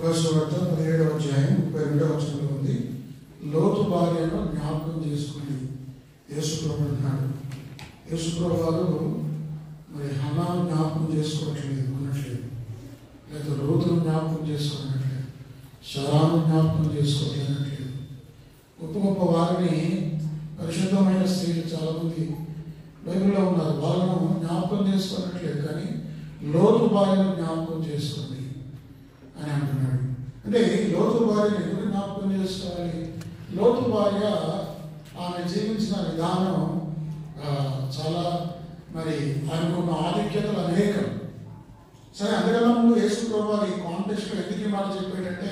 లూకాసువార్త 17వ అధ్యాయం 32వ వచనంలో ఉంది, లోతు భార్యను జ్ఞాపకం చేసుకుంది. యేసుప్రభు అంటున్నాడు, యేసుప్రభు వారు మరి హన్నాను జ్ఞాపకం చేసుకోవట్లేదు అన్నట్లేదు, లేదా లోతును జ్ఞాపకం చేసుకోవట్లేదు, శరాను జ్ఞాపకం చేసుకోవట్లేదు అనట్లేదు. గొప్ప గొప్ప వారిని, పరిశుద్ధమైన స్త్రీలు చాలామంది బైబిల్లో ఉన్నారు, వాళ్ళను జ్ఞాపకం చేసుకోనట్లేదు, కానీ లోతు భార్యను జ్ఞాపకం చేసుకోండి అని అంటున్నాడు. అంటే లోతు భార్యను ఎవరు జ్ఞాపకం చేసుకోవాలి? లోతు భార్య ఆమె జీవించిన విధానం చాలా మరి ఆయనకున్న ఆధిక్యతలు అనేకం. సరే, అందుకన్నా ముందు యేసుప్రభు వారి కాంటెక్స్ట్లో ఎందుకు మాట చెప్పాడంటే,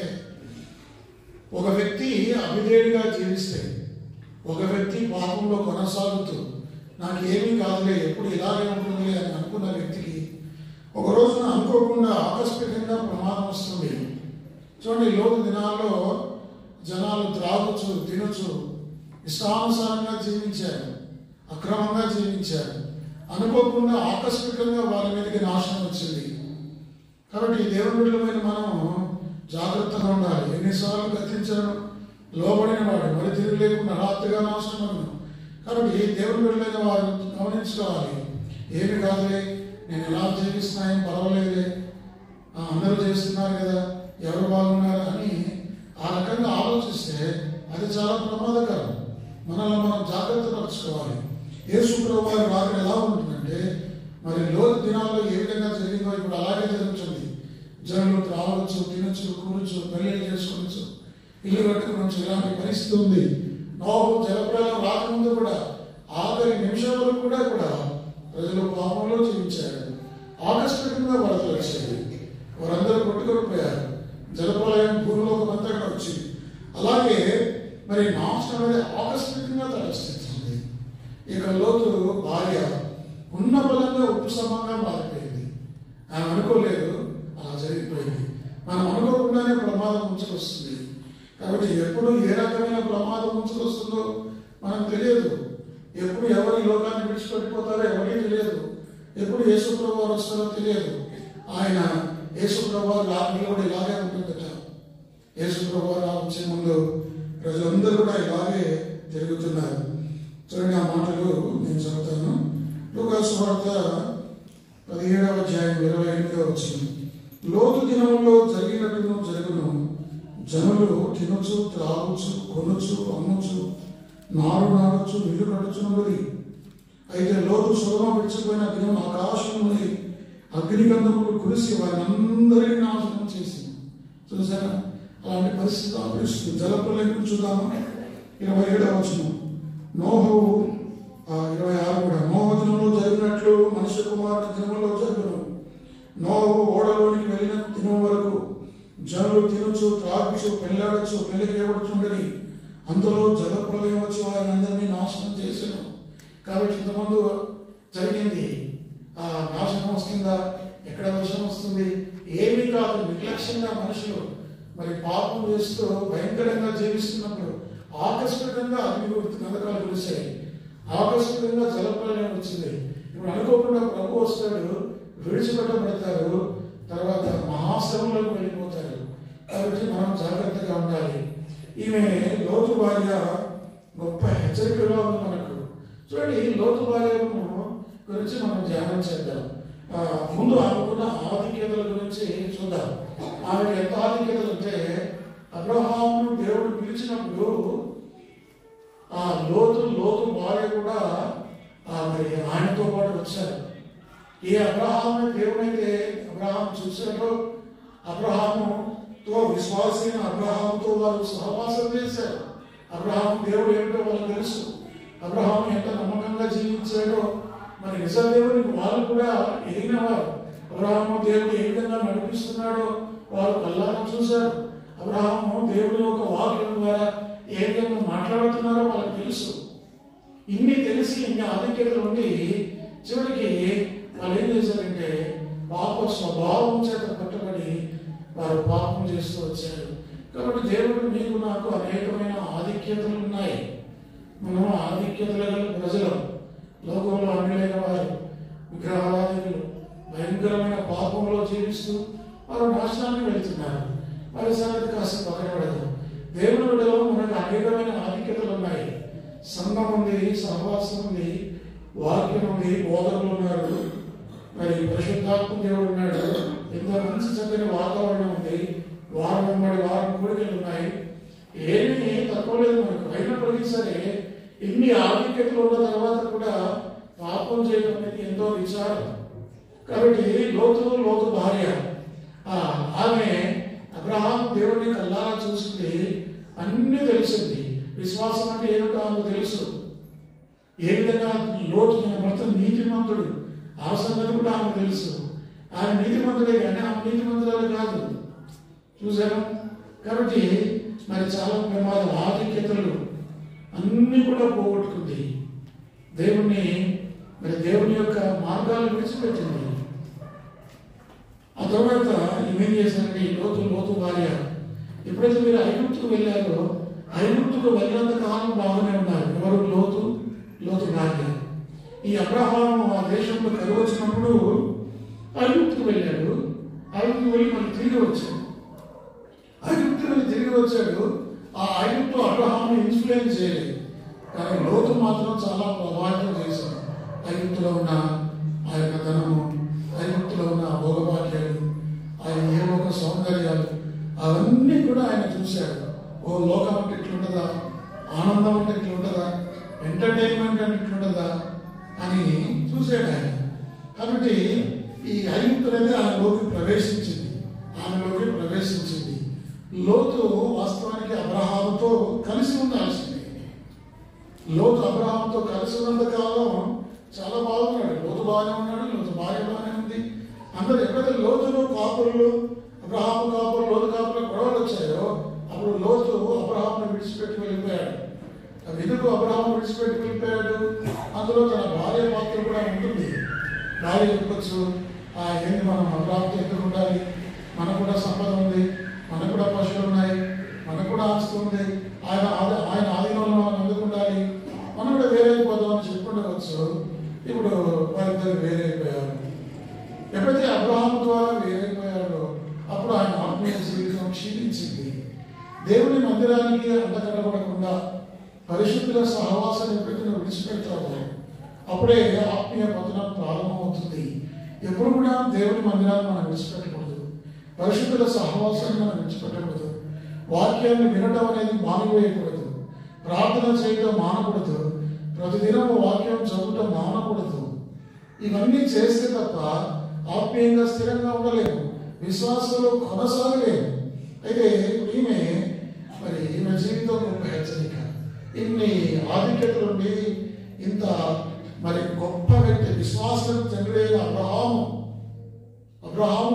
ఒక వ్యక్తి అవిధేయుడిగా జీవిస్తే, ఒక వ్యక్తి పాపంలో కొనసాగుతూ నాకు ఏమీ కాదులే, ఎప్పుడు ఇలాగే ఉంటుంది అని అనుకున్న వ్యక్తికి ఒక రోజున అనుకోకుండా ఆకస్మికంగా ప్రమాదం వస్తుంది. చూడండి, లోతు దినాల్లో జనాలు త్రాగుచు తినచ్చు ఇష్టానుసారంగా జీవించారు, అక్రమంగా జీవించారు. అనుకోకుండా ఆకస్మికంగా వాళ్ళ మీదకి నాశనం వచ్చింది. కాబట్టి దేవుని బిడ్డలమైన మనం జాగ్రత్తగా ఉండాలి. ఎన్నిసార్లు గతించడం లోబడిన వాడు మరి తిరిగి లేకుండా రాత్రిగా నాశనం. కాబట్టి దేవుని బిడ్డలైన వారు గమనించుకోవాలి, ఏమి కాదులే, నేను ఎలా జీవిస్తున్నా ఏం పర్వాలేదే, అందరూ చేస్తున్నారు కదా, ఎవరు బాగున్నారు అని ఆ రకంగా ఆలోచిస్తే అది చాలా ప్రమాదకరం. మనల్ని మనం జాగ్రత్త పరచుకోవాలి. యేసుప్రభు వారి రాకడ ఎలా ఉంటుందంటే, మరి లోతు దినాల్లో ఏ విధంగా జరిగిందో ఇప్పుడు అలాగే జరుగుతుంది. జనులు త్రాగొచ్చు, తినచ్చు, కూర్చు, పెళ్లి చేసుకోవచ్చు, ఇల్లు కట్టుకోవచ్చు, ఇలాంటి పరిస్థితి ఉంది. నోహు జలప్రలయం రాకముందు కూడా ఆఖరి నిమిషం వరకు కూడా ప్రజలు పాపంలో జీవించారు. ఆకస్మికంగా వరదలు వచ్చాయి, వారందరూ కొట్టుకొనిపోయారు. జలప్రలయం భూమిలోకమంతా వచ్చింది. అలాగే మరి నాశనం అనేది ఆకస్మికంగా తలెత్తింది. ఇక లోతు భార్య ఉన్న బలంగా ఉప్పు సమంగా మారిపోయింది. ఆమె అనుకోలేదు, అలా జరిగిపోయింది. మనం అనుకోకుండానే ప్రమాదం ముంచుకొస్తుంది. కాబట్టి ఎప్పుడు ఏ రకమైన ప్రమాదం ముంచుకొస్తుందో మనకు తెలియదు. ఎప్పుడు ఎవరి లోకాన్ని విడిచిపెట్టిపోతారో ఎవరికీ తెలియదు. ఎప్పుడు యేసుప్రభు వారు వస్తారో తెలియదు. ఆయన యేసుప్రభు వారు రాకడలో కూడా ఇలాగే ఉంటుందట. యేసుప్రభు వారు వచ్చే ముందు ప్రజలందరూ కూడా ఇలాగే జరుగుతున్నారు. చూడండి, ఆ మాటలు నేను చదువుతాను. లూకాసువార్త 17వ అధ్యాయం 28వ వచనం, లోతు దినంలో జరిగినట్టును జరుగును, జనులు తినొచ్చు, త్రాగుచు, కొనుచు, అమ్ముచు, నారు నాడచ్చు, ఇల్లు కట్టుచున్నది. అయితే లోతు సొదొమ విడిచిపోయిన దినం ఆకాశం నుండి అగ్నిగంధములు కురిసి వారిని నాశనం చేసింది. చూసారా, అలాంటి పరిస్థితి ఆపరిస్తుంది. జలప్రలయం చూద్దాము. 27వ వచనం, నోహు 26 కూడా, నోహు దినంలో జరిగినట్లు మనుష్య కుమారుని దినంలో జరుగును. నోహు ఓడలోనికి వెళ్ళిన దినం వరకు జనులు తినచ్చు, త్రాగుచు, పెళ్ళాడచ్చు, పెళ్లికి ఏబడుచుండని. అంతలో జలప్రలయం వచ్చి వారిని అందరినీ నాశనం చేశాను. కాబట్టి ఇంతకుముందు జరిగింది. ఆ నాశనం వస్తుందా, ఎక్కడ వర్షం వస్తుంది, ఏమీ కాదు. నిర్లక్ష్యంగా మనుషులు మరి పాపం చేస్తూ భయంకరంగా జీవిస్తున్నప్పుడు ఆకస్మికంగా గంధకాలు కురిశాయి, ఆకస్మికంగా జలప్రలయం వచ్చింది. ఇప్పుడు అనుకోకుండా ప్రభు వస్తాడు, విడిచిపెట్టబడతారు, తర్వాత మహాశ్రమంలోకి వెళ్ళిపోతారు. కాబట్టి మనం జాగ్రత్తగా ఉండాలి. ఈమె లోతు భార్య గొప్ప హెచ్చరికగా ఉంది మనకు. చూడండి, లోతు భార్య గురించి మనం ధ్యానం చేద్దాం. ముందు ఆమెకున్న ఆధిక్యతల గురించి చూద్దాం. ఆమెకు ఎంత ఆధిక్యతలు అంటే, అబ్రహామును దేవుడు పిలిచినప్పుడు ఆ లోతు భార్య కూడా మరి ఆయనతో పాటు వచ్చారు. ఏ అబ్రహాము దేవుడైతే అబ్రహాం చూసినట్టు అబ్రహాముతో విశ్వాసైన అబ్రహాముతో వారు సహవాసం చేశారు. అబ్రహాము దేవుడు ఏమిటో వాళ్ళకి తెలుసు. అబ్రహాము ఎంత నమ్మకంగా జీవించాడో మరి నిజ దేవునికి వాళ్ళు కూడా ఎదిగినవారు. అబ్రహాము దేవుడు ఏ విధంగా నడిపిస్తున్నాడో వారు కళ్ళారా చూశారు. అబ్రహాము దేవుడి యొక్క వాక్యం ద్వారా ఏ విధంగా మాట్లాడుతున్నారో వాళ్ళకి తెలుసు. ఇన్ని తెలిసి ఇన్ని ఆధిక్యతలు ఉండి చివరికి వాళ్ళు ఏం చేశారంటే, పాప స్వభావం చేత పట్టుబడి వారు పాపం చేస్తూ వచ్చారు. కాబట్టి దేవుడు మీకు నాకు అనేకమైన ఆధిక్యతలు ఉన్నాయి. మనం ఆధిక్యతలు గల ప్రజలు, లోకంలో అన్యులైన వారు, విగ్రహారాధికులు భయంకరమైన పాపంలో జీవిస్తూ వారు నాశనానికి వెళ్తున్నారు. వారి సంగతి కాస్త పక్కన పెడదాం. దేవుని విడలో మనకు అనేకమైన ఆధిక్యతలు ఉన్నాయి. సంఘం ఉంది, సహవాసం ఉంది, వాక్యం ఉంది, బోధకులు ఉన్నారు, మరి పరిశుద్ధాత్మ దేవుడు ఉన్నాడు, ఇంత మంచి చక్కని వాతావరణం ఉంది, వారం వెంబడి వారం కోరికలు ఉన్నాయి. ఏమీ తక్కువ లేదు మనకు. అయినప్పటికీ సరే ఇన్ని ఆధిక్యతలు ఉన్న తర్వాత కూడా పాపం చేయడం అనేది ఎంతో విచారం. కాబట్టి లోతు భార్య ఆమె అబ్రహాం దేవుడిని కల్లారా చూసింది, అన్ని తెలిసింది. విశ్వాసం అంటే ఏమిటో ఆమెకు తెలుసు. ఏ విధంగా లోతు తన భర్త నీతిమంతుడు ఆ సంగతి కూడా ఆమెకు తెలుసు. ఆయన నీతిమంతుడే కానీ ఆమె నీతిమంతురాలు కాదు. చూసారా? కాబట్టి మరి చాలా ప్రమాదం, ఆధిక్యతలు అన్ని కూడా పోగొట్టుకుంది. దేవుని యొక్క మార్గాలు విడిచిపెట్టింది. ఆ తర్వాత ఏమేం చేశారంటే లోతు భార్య, ఎప్పుడైతే మీరు ఐగుప్తుకు వెళ్ళారో ఐగుప్తుకు వెళ్ళినంత కాలం బాగానే ఉన్నారు. ఎవరు? లోతు భార్య. ఈ అబ్రహాము ఆ దేశంలో కరువు వచ్చినప్పుడు ఐగుప్తుకు వెళ్ళాడు. ఐగుప్తుకు వెళ్ళి మళ్ళీ తిరిగి వచ్చాడు. ఆ ఐగుప్తు అబ్రహాముని ఇన్ఫ్లుయెన్స్ చేయలేదు, కానీ లోతు మాత్రం చాలా ప్రభావితం చేశాడు. ఐగుప్తులో ఉన్న ఆ యొక్క ధనము, ఐగుప్తులో ఉన్న భోగభాగ్యాలు, ఆయన ఏవో ఒక సౌందర్యాలు, అవన్నీ కూడా ఆయన చూశాడు. ఓ లోకం అంటే ఇట్లుంటుందా, ఆనందం అంటే ఇట్లుంటుందా, ఎంటర్టైన్మెంట్ అంటే ఇట్లుంటుందా అని చూశాడు ఆయన. కాబట్టి ఈ ఐగుప్తు అనేది ఆమెలోకి ప్రవేశించింది. లోతు వాస్తవానికి అబ్రహాముతో కలిసి ఉండాల్సింది. లోతు అబ్రహాముతో కలిసి ఉన్నంత కాలం చాలా బాగున్నాడు. లోతు బాగానే ఉన్నాడు, లోతు భార్య బాగానే ఉంది. అందరూ ఎప్పుడైతే లోతులు కాపులు, అబ్రహాము కాపులు, లోతు కాపులు గొడవలు వచ్చాయో అప్పుడు లోతు అబ్రహామును విడిచిపెట్టి వెళ్ళిపోయాడు. ఎందుకు అబ్రహాము విడిచిపెట్టి వెళ్ళిపోయాడు? అందులో తన భార్య పాత్ర కూడా ఉంటుంది. భార్య చెప్పచ్చు, ఏంటి మనం అబ్రహాముతో ఎందుకు ఉండాలి, మనకు కూడా సంపద ఉంది, మనకు కూడా పశువులు ఉన్నాయి, మనకు కూడా ఆస్తి ఉంది, ఆయన ఆధీనంలో మనం ఎందుకు ఉండాలి, మనం కూడా వేరైపోదాం అని చెప్పుకుంటవచ్చు. ఇప్పుడు వారిద్దరు వేరైపోయారు. ఎప్పుడైతే అబ్రహాము ద్వారా వేరైపోయారో అప్పుడు ఆయన ఆత్మీయ జీవితం క్షీణించింది. దేవుని మందిరానికి అండగడబడకుండా పరిశుద్ధుల సహవాసాన్ని ఎప్పుడైతే విడిచిపెడతామో అప్పుడే ఆత్మీయ పతనం ప్రారంభమవుతుంది. ఎప్పుడు కూడా దేవుని మందిరాన్ని మనం విడిచిపెట్టకూడదు, పరిశుద్ధుల సహవాసాన్ని మనం విడిచిపెట్టకూడదు, వాక్యాన్ని వినడం అనేది మానివేయకూడదు, ప్రార్థన చేయడం మానకూడదు, ప్రతిదినం వాక్యం చదవటం మానకూడదు. ఇవన్నీ చేస్తే తప్ప ఆత్మీయంగా స్థిరంగా ఉండలేము, విశ్వాసంలో కొనసాగలేము. అయితే ఈమె జీవితం గొప్ప హెచ్చరిక. ఇన్ని ఆధిక్యతలుండి ఇంత మరి గొప్ప వ్యక్తి, విశ్వాసం తండ్రైన అబ్రహాము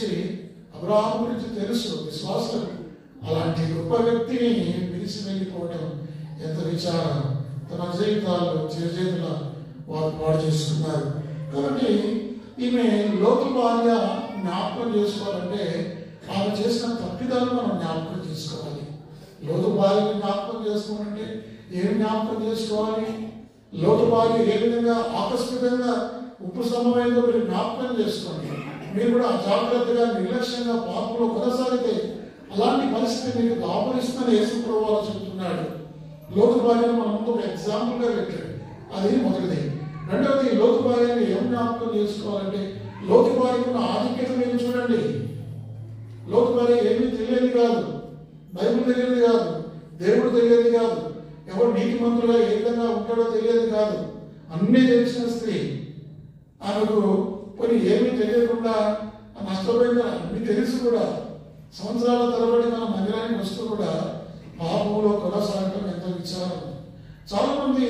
గురించి తెలుసు విశ్వాసం. అలాంటి గొప్ప వ్యక్తిని పిలిచి వెళ్ళిపోవడం ఎంత విచారం. తన జీవితాల్లో చేతుల వారు పాడు చేసుకున్నారు. కాబట్టి ఈమె లోతు భార్య జ్ఞాపకం చేసుకోవాలంటే ఆమె చేసిన తప్పిదాలు మనం జ్ఞాపకం చేసుకోవాలి. లోతు భార్యను జ్ఞాపకం చేసుకోవాలంటే ఏం జ్ఞాపకం చేసుకోవాలి? లోతు భార్య ఏ విధంగా ఆకస్మికంగా ఉపశమమైందో మీరు జ్ఞాపకం చేసుకోండి. మీరు కూడా అజాగ్రత్తగా నిర్లక్ష్యంగా పాపంలో కొనసాగితే అలాంటి పరిస్థితి మీకు దాపరిస్తుందని యేసు ప్రభువు చెబుతున్నాడు. లోతు భార్యను మనం ముందు ఒక ఎగ్జాంపుల్గా పెట్టాడు. అది మొదటిది. రెండవది, లోతు భార్యను ఏం జ్ఞాపకం చేసుకోవాలంటే లోతు భార్యకున్న ఆధిక్యత మీరు చూడండి. లోతు భార్య ఏమీ తెలియదు కాదు, బైబిల్ తెలియదు కాదు, దేవుడు తెలియదు కాదు, ఎవరు నీతిమంతులుగా ఏ విధంగా ఉంటాడో తెలియదు కాదు, అన్నీ తెలిసిన స్త్రీ. ఆమెకు కొన్ని ఏమీ తెలియకుండా నష్టపోయిందా అన్ని తెలుసు కూడా సంవత్సరాల తరబడి మన మందిరానికి వస్తూ కూడా పాపంలో కొనసాగడం ఎంత విచారం. చాలా మంది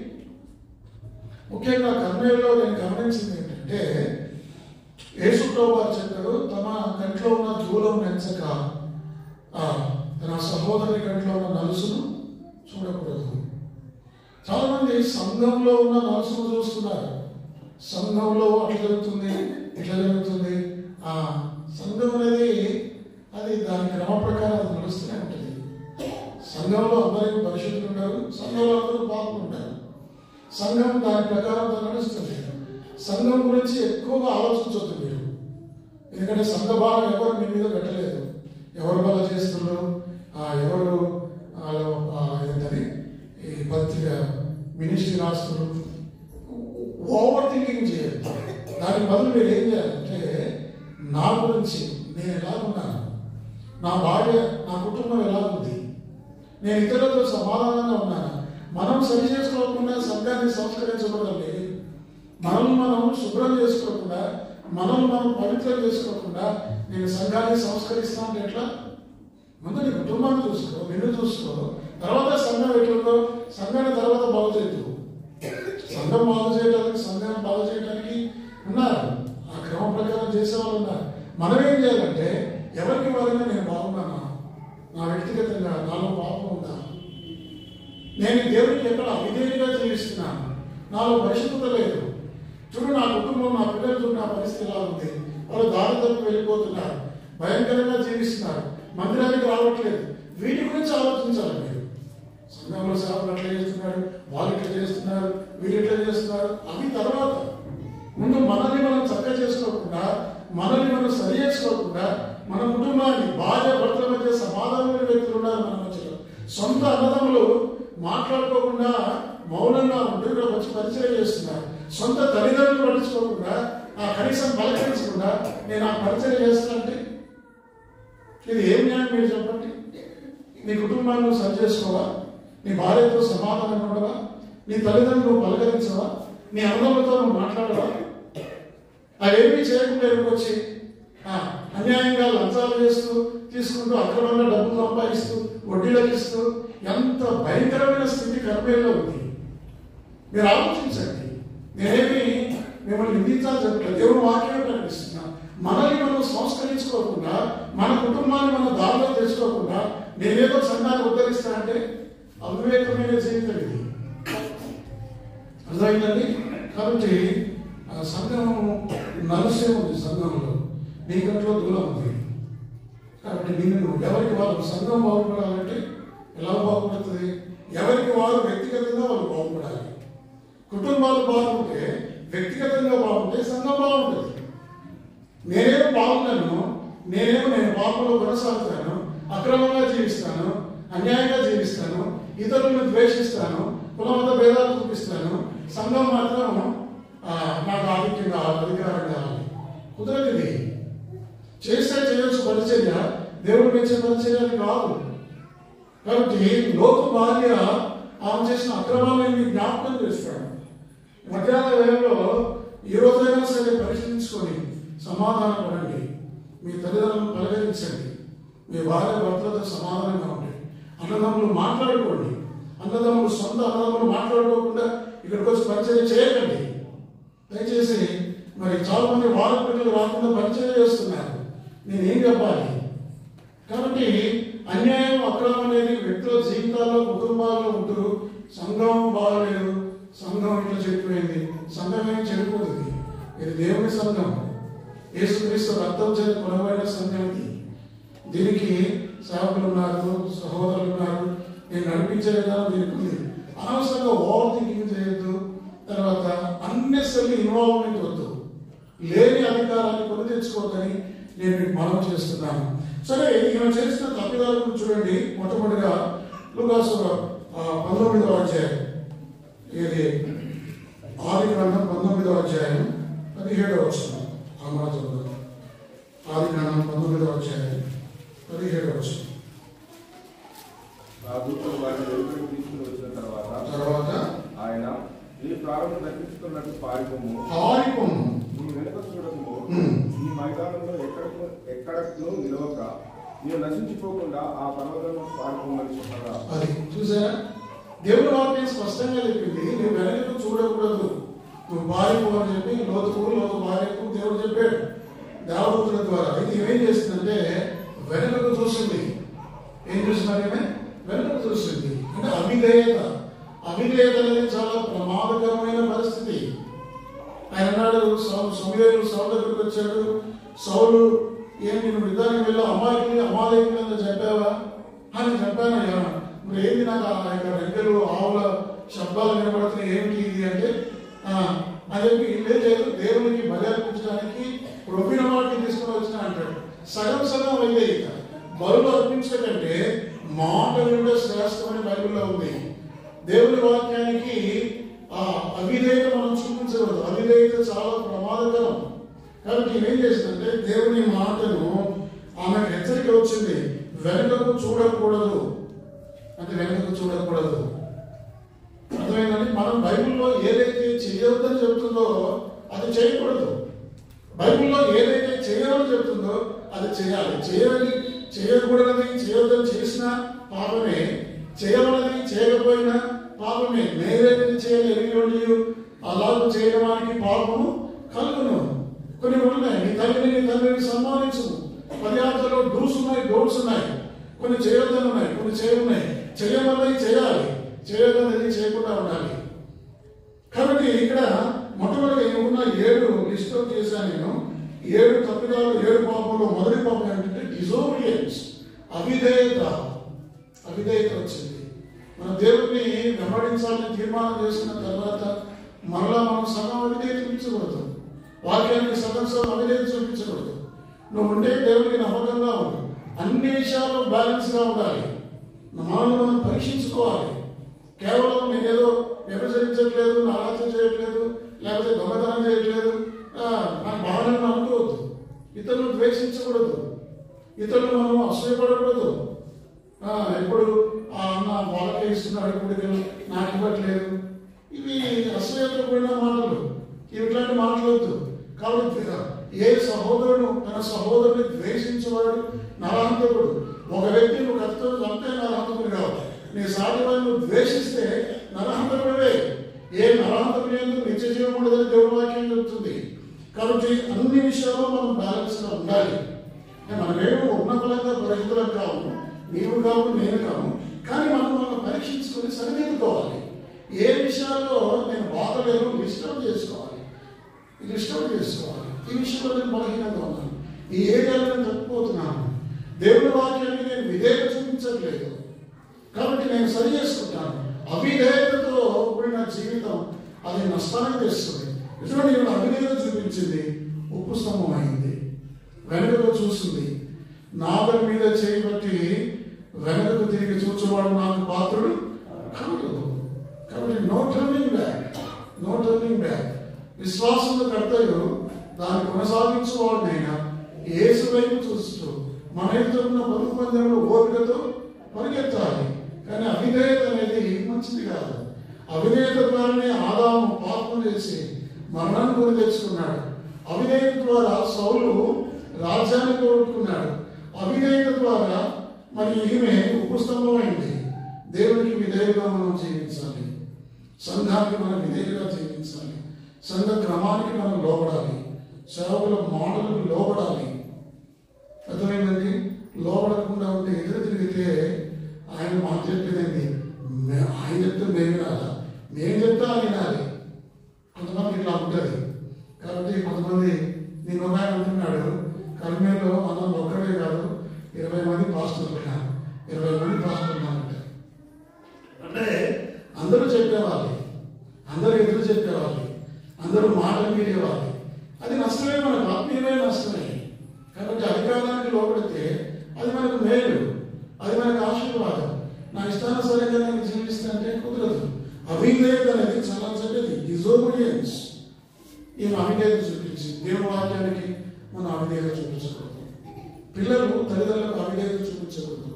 ముఖ్యంగా కర్మేల్లో నేను గమనించింది ఏంటంటే యేసు ప్రభువు చెప్పారు, తమ కంట్లో ఉన్న దూలం నెంచక తన సహోదరి కంట్లో ఉన్న నలుసును చూడకూడదు. చాలా మంది సంఘంలో ఉన్న నలుసును చూస్తున్నారు. సంఘంలో అట్లా జరుగుతుంది, ఇట్లా జరుగుతుంది. సంఘం అనేది అది దాని క్రమ ప్రకారం అది నడుస్తూనే ఉంటుంది. సంఘంలో అందరికీ పరిశుద్ధులు ఉంటారు, సంఘంలో అందరూ పాపలు ఉంటారు. సంఘం దాని ప్రకారం నడుస్తుంది. సంఘం గురించి ఎక్కువగా ఆలోచించవద్దు మీరు. ఎందుకంటే సంఘ భారం ఎవరు మీ మీద పెట్టలేదు, ఎవరి వల్ల సంఘస్థులు ఎవరు ఏంటని ఈ పత్రిక మినిస్ట్రీ రాష్ట్రం ఓవర్ థింకింగ్ చేయాలి. దాని బదులు మీరు ఏం చేయాలంటే నా గురించి నేను ఎలా ఉన్నాను, నా భార్య నా కుటుంబం ఎలా ఉంది, నేను ఇతరులతో సమాధానంగా ఉన్నాను. మనం సరి చేసుకోకుండా సంఘాన్ని సంస్కరించకూడదండి. మనల్ని మనం శుభ్రం చేసుకోకుండా, మనల్ని మనం పవిత్రం చేసుకోకుండా నేను సంఘాన్ని సంస్కరిస్తా అంటే ఎట్లా? ముందు నీ కుటుంబాన్ని చూసుకో, నిన్ను చూసుకో, తర్వాత సంఘం ఎట్లుందో సంఘాన్ని తర్వాత బాగు చేయదు. సంఘం బాగు చేయడానికి, సంఘాన్ని బాగు చేయడానికి ఉన్నారు, ఆ క్రమం ప్రకారం చేసేవాళ్ళు ఉన్నారు. మనం ఏం చేయాలంటే ఎవరికి వారిగా నేను బాగున్నానా, నా వ్యక్తిగతంగా నాలో పాపం ఉందా, నేను దేవుడికి ఎక్కడ అవిధేయుడిగా జీవిస్తున్నాను, నాలో పరిశుద్ధత లేదు. చూడు నా కుటుంబం, నా పిల్లలు చూడు నా పరిస్థితి ఎలా ఉంది, వాళ్ళు దారి తప్పి వెళ్ళిపోతున్నారు, భయంకరంగా జీవిస్తున్నారు, మందిరానికి రావట్లేదు. వీటి గురించి ఆలోచించాలి మీరు. సంఘంలో సేవలు ఎట్లా చేస్తున్నారు, వాళ్ళు ఎట్లా చేస్తున్నారు, వీళ్ళు ఎట్లా చేస్తున్నారు, అవి తర్వాత. ముందు మనల్ని మనం చక్కగా చేసుకోకుండా, మనల్ని మనం సరి చేసుకోకుండా, మన కుటుంబాన్ని భార్య భర్తల మధ్య సమాధానమైన వ్యక్తులు ఉన్నారు మన మధ్యలో. సొంత అన్నదమ్ములు మాట్లాడుకోకుండా మౌనంగా ఉంటూ ఇక్కడ వచ్చి పరిచయం చేస్తున్నారు. సొంత తల్లిదండ్రులు పట్టించుకోకుండా, కనీసం పలకరించకుండా నేను ఆ పరిచయం చేస్తానంటే ఇది ఏం న్యాయం మీరు చెప్పండి? నీ కుటుంబాన్ని సరి చేసుకోవా? నీ భార్యతో సమాధానం ఉండవా? నీ తల్లిదండ్రులు పలకరించవా? నీ అన్నదమ్ములతో నువ్వు మాట్లాడవా? అవేమీ చేయకుండా వచ్చి అన్యాయంగా లంచాలు చేస్తూ, తీసుకుంటూ, అక్రమంగా డబ్బులు సంపాదిస్తూ, వడ్డీలకు ఇస్తూ, ఎంత భయంకరమైన స్థితి కర్మేలో ఉంది. మీరు ఆలోచించండి. నేనేమి మిమ్మల్ని నిందించాలని చెప్పలేదు, దేవుడు వాక్యం ప్రకటిస్తున్నా. మనల్ని మనం సంస్కరించుకోకుండా, మన కుటుంబాన్ని మనం దారిలో తెచ్చుకోకుండా నేనేదో సంఘాన్ని ఉద్ధరిస్తా అంటే అవివేకమైన జీవితం ఇది. అర్థమైందండి? కాబట్టి సంఘం నలుసే ఉంది, సంఘంలో నీకంట్లో దూరం ఉంది. కాబట్టి నేను ఎవరికి వాళ్ళు సంఘం బాగుపడాలంటే ఎలా బాగుపడుతుంది? ఎవరికి వారు వ్యక్తిగతంగా వాళ్ళు బాగుపడాలి. కుటుంబాలు బాగుంటే, వ్యక్తిగతంగా బాగుంటే సంఘం బాగుంటుంది. నేనేమో బాగున్నాను, నేను పాపంలో కొనసాగుతాను, అక్రమంగా జీవిస్తాను, అన్యాయంగా జీవిస్తాను, ఇతరులను ద్వేషిస్తాను, కులమత భేదాలు చూపిస్తాను, సంఘం మాత్రం నాకు ఆధిక్యం కావాలి, అధికారం కావాలి. కుదరదు. చేస్తే చేయొచ్చు పరిచర్య, దేవుడు మెచ్చే పరిచర్యలు కాదు. కాబట్టి లోక భార్య ఆమె చేసిన అక్రమాలను జ్ఞాపకం చేస్తాడు. మధ్యాహ్న వేళలో ఈ రోజైనా సరే పరిశీలించుకొని సమాధానం పడండి. మీ తల్లిదండ్రులను పలకరించండి. మీ భార్య భర్తలతో సమాధానంగా ఉండండి. అన్నదమ్ములు మాట్లాడుకోండి. అన్నదమ్ములు సొంత అన్నదమ్ములు మాట్లాడుకోకుండా ఇక్కడికి వచ్చి పరిచయం చేయకండి దయచేసి. మరి చాలా మంది వాళ్ళ పిల్లలు రాకుండా పరిచయం చేస్తున్నారు. నేనేం చెప్పాలి? కాబట్టి అన్యాయం, అక్రమం అనేది వ్యక్తుల జీవితాల్లో, కుటుంబాల్లో ఉంటూ సంఘం బాగలేదు, సంఘం ఇట్లా చెడిపోయింది, సంఘం ఏం చెడిపోతుంది. ఇది దేవుని సంఘం, యేసుక్రీస్తు రక్తం చేత కొనబడిన సంఘం ఇది. దీనికి సేవకులు ఉన్నారు, సహోదరులు ఉన్నారు, నేను నడిపించే విధానం దీనికి ఉంది. అనవసరంగా ఓవర్ థింకింగ్ చేయొద్దు. తర్వాత అన్నెసరీ ఇన్వాల్వ్మెంట్ వద్దు. లేని అధికారాన్ని కొని తెచ్చుకోవద్దని నేను మీకు మనం చేస్తున్నాను. సరే, ఈమె చేసిన తప్పిదాల గురించి చూడండి. మొట్టమొదటిగా లూకాసు 19వ అధ్యాయం, ఇది ఆదికాండం 19వ అధ్యాయం 17వ వచనం. ఆదికాండం 19వ అధ్యాయం 17వ వచనం. తర్వాత ఆయన నీ ప్రారంభం దర్శిస్తున్నట్టు పారిపోము, నీ వెనుక చూడము, ఈ మైదానంలో ఎక్కడకు నిలవక నీవు నశించిపోకుండా ఆ పర్వతంలో పారిపోమని చెప్పగా. అది చూసారా? దేవుడు వాక్యం స్పష్టంగా చెప్పింది. నువ్వు వెనకకు చూడకూడదు, నువ్వు పారిపోవని చెప్పి లోతు భార్యకు దేవుడు చెప్పాడు దేవదూతల ద్వారా. ఇది ఏం చేస్తుందంటే వెనకకు చూస్తుంది. ఏం చూస్తున్నారేమే? వెనకకు చూస్తుంది. అంటే అవిధేయత. అవిధేయత అనేది చాలా ప్రమాదకరమైన పరిస్థితి. ఆయన అన్నాడు, సమూయేలు సౌలు దగ్గరికి వచ్చాడు. సౌలు, ఏం నేను యుద్ధానికి వెళ్ళి అమాయకులంతా చెప్పావా అని చెప్పానయ్యా. మరి ఏంటి నాకు ఆ యొక్క రెక్కలు ఆవుల శబ్దాలు వినబడుతున్నాయి, ఏమిటి ఇది అంటే అది లేదు, దేవునికి బలి అర్పించడానికి రొప్పిన వాటిని తీసుకుని వచ్చిన అంటాడు. సగం అవిధేయత. బలులు అర్పించే కంటే మాట వినడం శ్రేష్టమని బైబిల్లో ఉంది. దేవుని వాక్యానికి అవిధేయత మనం చూపించకూడదు. అవిధేయత చాలా ప్రమాదకరం. కాబట్టి ఏం చేసిందంటే దేవుని మాటను ఆమెకు హెచ్చరిక వచ్చింది, వెనుకకు చూడకూడదు అంటే వెనుకకు చూడకూడదు. అర్థమైందండి? మనం బైబిల్లో ఏదైతే చేయవద్దని చెప్తుందో అది చేయకూడదు. బైబిల్లో ఏదైతే చేయాలని చెప్తుందో అది చేయాలి. చేయకూడదని చేయవద్దని చేసినా పాపమే, చేయవలది చేయకపోయినా పాపమే. నేరేది చేయలేని అలాగూ చేయడానికి పాపము కలుగును. కొన్ని ఉన్నాయి, నీ తల్లిని నీ తండ్రిని సన్మానించు. పర్యాప్తలో డూస్ ఉన్నాయి, డోట్స్ ఉన్నాయి. కొన్ని చేయొద్దని ఉన్నాయి, కొన్ని చేయఉన్నాయి. చేయవలది చేయాలి, చేయవలది చేయకుండా ఉండాలి. కాబట్టి ఇక్కడ మొట్టమొదటిగా ఉన్న 7 లిస్ట్ చేశాను నేను. 7 తప్పిదాలు, 7 పాపంలో మొదటి పాపం ఏంటంటే డిజోబిడియన్స్, అవిధేయత. అవిధేయత వచ్చింది. మన దేవుడిని వెంబడించాలని తీర్మానం చేసుకున్న తర్వాత మరలా మనం సగం అవిధేయత చూపించకూడదు. వాక్యానికి సగం అవిధేయత చూపించకూడదు. నువ్వు ఉండే దేవుడికి నమ్మకంగా ఉండు. అన్ని విషయాల్లో బ్యాలెన్స్గా ఉండాలి. మనల్ని మనం పరీక్షించుకోవాలి. కేవలం నేనేదో వ్యభిచరించట్లేదు, నారాత్యం చేయట్లేదు, లేకపోతే దొంగతనం చేయట్లేదు, నాకు బాగానే అనుకోవద్దు. ఇతరులను ద్వేషించకూడదు, ఇతరులు మనం అసూయపడకూడదు. ఇప్పుడు అన్న వాళ్ళకే ఇస్తున్నాడు, ఇప్పుడు నాకు ఇవ్వట్లేదు, ఇవి అసూయతో కూడిన మాటలు. ఇట్లాంటి మాట్లాడద్దు. కాబట్టి ఏ సహోదరుడు తన సహోదరుని ద్వేషించేవాడు నరహంతకుడు. ఒక వ్యక్తి నువ్వు కత్తితో చంపితే నరహంతకుడు కావాలి. నీ సాటి వారిని ద్వేషిస్తే నరహంతకుడివే. ఏ నరహంతకుడు ఎందుకు నిత్య జీవం ఉండదని దేవుడి వాక్యం చెబుతుంది. కాబట్టి అన్ని విషయాల్లో మనం బ్యాలెన్స్గా ఉండాలి. మనమేమో ఉన్న ఫలంగా పరిస్థితులకు కావు, నీవు కావు, నేను కావు. కానీ మనం పరీక్షించుకొని సరిదిద్దుకోవాలి. ఏ విషయాల్లో నేను బాధలేను లిస్టౌట్ చేసుకోవాలి, లిస్టౌట్ చేసుకోవాలి. ఈ విషయంలో నేను బలహీనంగా ఉన్నాను, ఈ ఏరియాలో నేను తప్పిపోతున్నాను, దేవుడి వాక్యాన్ని నేను విధేయత చూపించట్లేదు, కాబట్టి నేను సరి చేసుకుంటాను. అవిధేయతతో కూడిన జీవితం అది నష్టాన్ని తెస్తుంది. ఇటువంటి నేను అవిధేయత చూపించింది, ఉప్పు స్తంభం అయింది. వెనుకకు చూస్తుంది, నాగరి మీద చేయబట్టి వెనుకకు తిరిగి చూచేవాడు నాకు పాత్రుడు కాదు. కాబట్టి no turning back, no turning back. విశ్వాసంలో కర్తయ్యో దాన్ని కొనసాగించేవాడినైనా యేసు వైపు చూస్తూ మన ఎదురున్న బతుకు పందెంలో ఓపికతో పరిగెత్తాలి. కానీ అవిధేయత అనేది మంచిది కాదు. అవిధేయత ద్వారానే ఆదాము పాపం చేసి మరణాన్ని కొని తెచ్చుకున్నాడు. అవిధేయత ద్వారా సౌలు రాజ్యాన్ని కోరుకున్నాడు. అవిధేయత ద్వారా మరి ఈమె ఉప్పు స్తంభం అయింది. దేవునికి విధేయుగా మనం జీవించాలి, సంఘానికి మనం విధేయుగా జీవించాలి, సంఘ క్రమానికి మనం లోబడాలి, సేవకుల మాటలకు లోబడాలి. అర్థమైందండి? లోబడకుండా ఉంటే ఎదురు తిరిగితే ఆయన మాకు చెప్పేదండి, ఆయన చెప్తే మేము వినాలా, మేము చెప్తే ఆయన వినాలి. కొంతమంది ఇట్లా ఉంటుంది. కాబట్టి కొంతమంది నేను ఆయన అంటున్నాడు, కల్మేలో అన్నం ఒక్కడే కాదు 20 మంది పాస్టర్లు ఉన్నారు, 20 మంది పాస్టర్లు ఉన్నారంట. అంటే అందరూ చెప్పేవాళ్ళు, అందరూ ఎదురు చెప్పేవాళ్ళు, అందరూ మాటలు మీరేవాళ్ళు. అది నష్టమే, మనకు ఆత్మీయమైన నష్టమే. కాబట్టి అధికారానికి లోపడితే అది మనకు మేలు, అది మనకు ఆశీర్వాదం. నా ఇష్టానుసారంగా నేను జీవిస్తే అంటే కుదరదు. అవిధేయత అనేది చాలా చెడ్డది, డిజోబిడియన్స్. ఈమె అవిధేయత చూపించి దేవుని వాక్యానికి మనం అవిధేయత చూపించకూడదు. పిల్లలు తల్లిదండ్రులకు అవిధేయత చూపించకూడదు.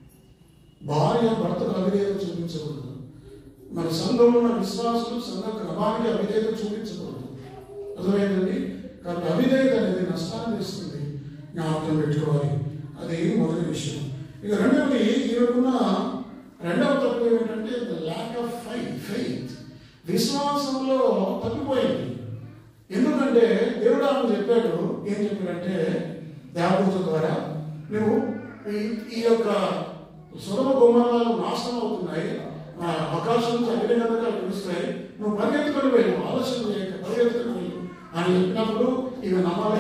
భార్య భర్తకు అవిధేయత చూపించకూడదు. మన సంఘంలో ఉన్న విశ్వాసులు సంఘ క్రమానికి అవిధేయత చూపించకూడదు. అర్థమైందండి? కాబట్టి అవిధేయత అనేది నష్టాన్ని తెస్తుంది, జ్ఞాపకం పెట్టుకోవాలి. అది మొదటి విషయం. ఇక రెండవది, ఈరోజున్న రెండవ తప్పు ఏమిటంటే ద ల్యాక్ ఆఫ్ ఫెయిత్. విశ్వాసంలో తప్పిపోయింది. ఎందుకంటే దేవుడు ఆమె చెప్పాడు, ఏం చెప్పాడంటే దేవదూత ద్వారా, నువ్వు ఈ యొక్క సొదొమ గొమొర్రాలు నాశనం అవుతున్నాయి, ఆకాశం నుంచి అగ్ని గంధకాలు కురుస్తాయి, నువ్వు పరిగెత్తుకొని వెళ్ళు, ఆలస్యం చేయక పరిగెత్తుకొని వెళ్ళు అని చెప్పినప్పుడు ఇక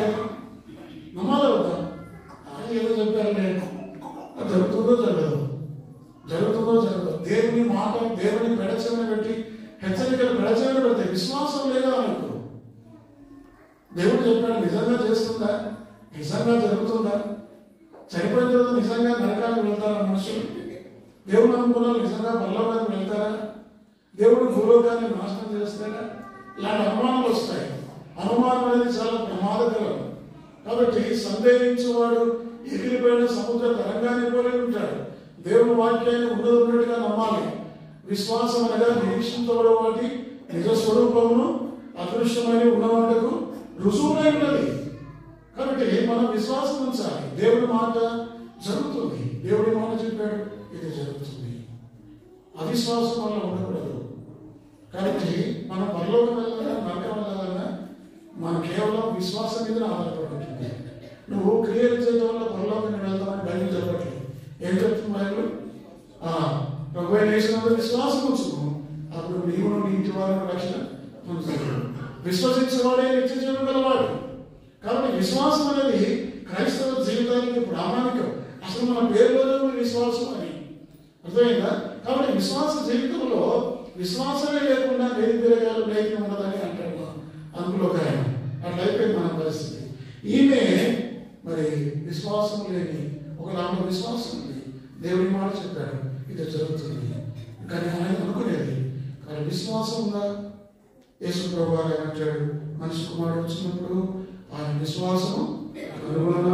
నమ్మాలి కదా. అని ఏదో చెప్పారు, నేను జరుగుతుందో జరగదు, జరుగుతుందో జరగదు. దేవుని మాట, దేవుని పెడచెవిన పెట్టి హెచ్చరికలు పెడచెవిన పెడతాయి. విశ్వాసం లేదా అనుకో, దేవుడు చెప్పాడు, నిజంగా చేస్తుందా, నిజంగా జరుగుతుందా? చనిపోయిన తర్వాత నిజంగా నరకానికి వెళ్తారా మనుషులు? దేవుడు అనుకున్న నిజంగా పరలోకానికి వెళ్తారా? దేవుడు భూలోకాన్ని నాశనం చేస్తాడా? ఇలాంటి అనుమానాలు వస్తాయి. అనుమానం అనేది చాలా ప్రమాదకరం. కాబట్టి సందేహించేవాడు ఎగిరిపోయిన సముద్ర తరంగాన్ని పోలి ఉంటాడు. దేవుని వాక్యాన్ని ఉన్నట్టుగా నమ్మాలి. విశ్వాసం అనగా నిరీక్షించబడే వాటి నిజ స్వరూపమును అదృశ్యమైన ఉన్నవాళ్లకు రుజువునై ఉన్నది. కాబట్టి మనం విశ్వాసం ఉంచాలి. దేవుడి మాట జరుగుతుంది. దేవుడి మాట చెప్పాడు, ఇది జరుగుతుంది. అవిశ్వాసం వల్ల ఉండకూడదు. కాబట్టి మనం పరలోకం వెళ్ళాలన్నా నరకం వెళ్ళాలన్నా మనం కేవలం విశ్వాసం మీద ఆధారపడి ఉంటుంది. నువ్వు క్రియలు చేయడం వల్ల పరలోకానికి వెళ్తామని బయలు చెప్పట్లేదు. ఏం చెప్తుంది బైబిల్? ప్రభు అయిన విశ్వాసం ఉంచుకో, అప్పుడు నీవు నీ ఇంటి వారిని రక్షణ పొందుతాడు. విశ్వసించేవాడే నిత్య జీవం గలవాడు. కాబట్టి విశ్వాసం అనేది క్రైస్తవ జీవితానికి ప్రామాణికం. అసలు మన పేరులో విశ్వాసం అని అర్థమైందా? కాబట్టి విశ్వాస జీవితంలో విశ్వాసమే లేకుండా నేతి తిరగాలు నేతి ఉండదని అంటాడు అందులో ఒక ఆయన. అట్లా అయిపోయింది మన పరిస్థితి. ఈమె మరి విశ్వాసం లేని ఒక నామలో విశ్వాసం ఉంది. దేవుడి మాట చెప్పాడు, ఇది జరుగుతుంది. కానీ ఆయన అనుకునేది కానీ విశ్వాసం ఉందా? యేసు ప్రభువు ఆయన అంటాడు, మనిషి కుమారుడు వచ్చినప్పుడు ఆయన విశ్వాసం కనుగొనా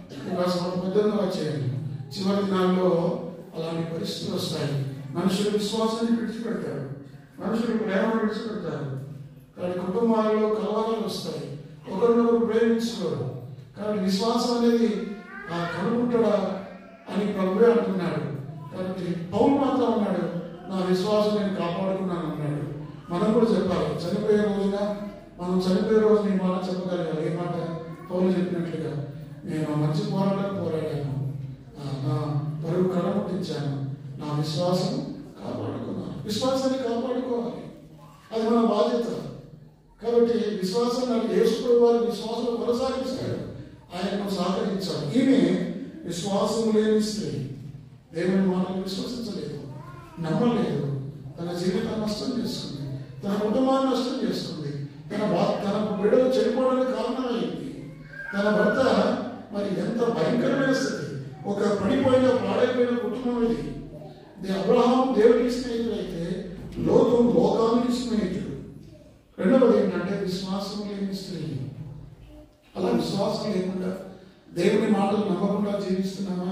పెద్దగా వచ్చేయండి. చివరి దినాల్లో అలాంటి పరిస్థితులు వస్తాయి. మనుషులు విశ్వాసాన్ని విడిచిపెడతారు, మనుషులు ప్రేమను విడిచిపెడతారు. కానీ కుటుంబాలలో కలవరాలు వస్తాయి, ఒకరినొకరు ప్రేమించుకోరు. కాబట్టి విశ్వాసం అనేది కనుగొంటాడా అని ప్రభువే అంటున్నాడు. కాబట్టి పౌలు మాత్రం అన్నాడు, నా విశ్వాసం నేను కాపాడుకున్నాను అన్నాడు. మనం కూడా చెప్పాలి. చనిపోయే రోజున మనం చనిపోయే రోజు నీ మాట చెప్పగలగాలి. ఏ మాట? పౌలు చెప్పినట్లుగా, నేను మంచి పోరాటం పోరాడాను, నా పరుగు కడముట్టించాను, నా విశ్వాసం కాపాడుకున్నాను. విశ్వాసాన్ని కాపాడుకోవాలి, అది మన బాధ్యత. కాబట్టి విశ్వాసం నాకు యేసు వారి విశ్వాసం కొనసాగిస్తాడు, ఆయనను సహకరించాలి. ఈమె విశ్వాసం లేని స్త్రీ దేవుని మాటలు విశ్వసించలేదు, నమ్మలేదు. తన జీవితాన్ని నష్టం చేసుకుంది, తన కుటుంబాన్ని నష్టం చేసుకుంది, తన బిడ్డలు చెడిపోవడానికి కారణమైంది. తన భర్త మరి ఎంత భయంకరమైన స్థితి, ఒక పడిపోయిన పాడైపోయిన కుటుంబం ఇది. అబ్రహాం దేవుడికి స్నేహితుడు అయితే లోతు లోకానికి స్నేహితుడు. రెండవది ఏంటంటే విశ్వాసం లేని స్త్రీ. అలా విశ్వాసం లేకుండా దేవుని మాటలు నమ్మకుండా జీవిస్తున్నామా?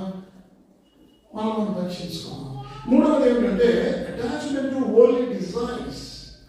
మనం పరీక్షించుకోవాలి. మూడవది ఏమిటంటే అటాచ్మెంట్ టు వరల్డ్లీ డిజైర్స్.